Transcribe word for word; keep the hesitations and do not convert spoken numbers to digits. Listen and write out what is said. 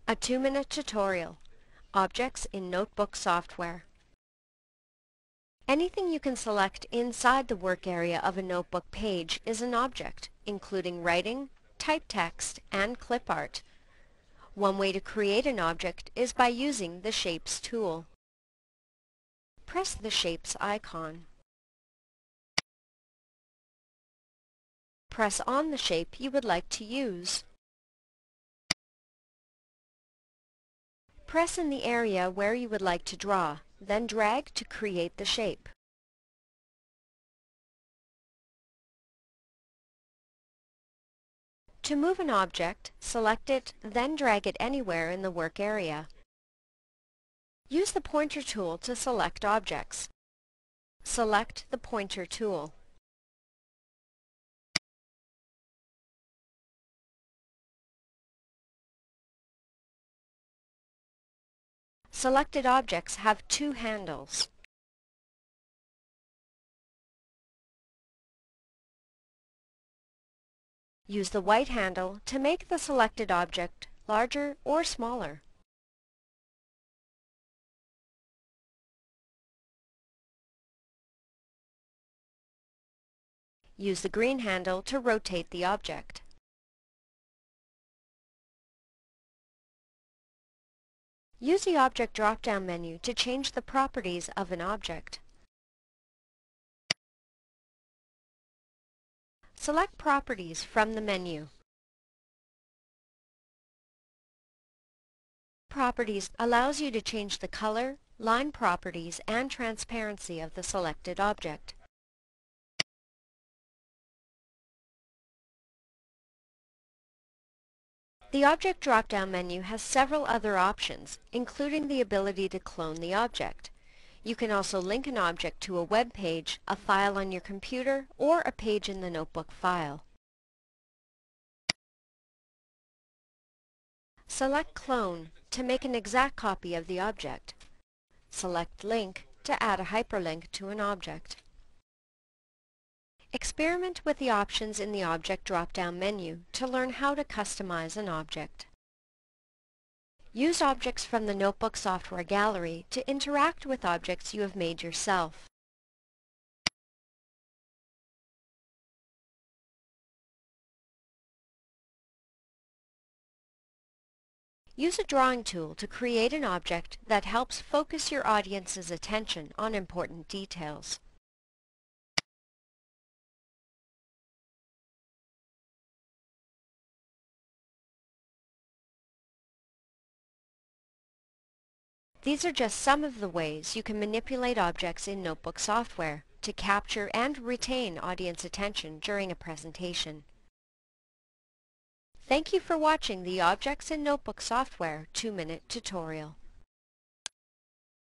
A two-minute tutorial, Objects in Notebook Software. Anything you can select inside the work area of a notebook page is an object, including writing, type text, and clip art. One way to create an object is by using the Shapes tool. Press the Shapes icon. Press on the shape you would like to use. Press in the area where you would like to draw, then drag to create the shape. To move an object, select it, then drag it anywhere in the work area. Use the pointer tool to select objects. Select the pointer tool. Selected objects have two handles. Use the white handle to make the selected object larger or smaller. Use the green handle to rotate the object. Use the Object drop-down menu to change the properties of an object. Select Properties from the menu. Properties allows you to change the color, line properties, and transparency of the selected object. The Object drop-down menu has several other options, including the ability to clone the object. You can also link an object to a web page, a file on your computer, or a page in the notebook file. Select Clone to make an exact copy of the object. Select Link to add a hyperlink to an object. Experiment with the options in the Object drop-down menu to learn how to customize an object. Use objects from the Notebook Software Gallery to interact with objects you have made yourself. Use a drawing tool to create an object that helps focus your audience's attention on important details. These are just some of the ways you can manipulate objects in notebook software to capture and retain audience attention during a presentation. Thank you for watching the Objects in Notebook Software two-minute tutorial.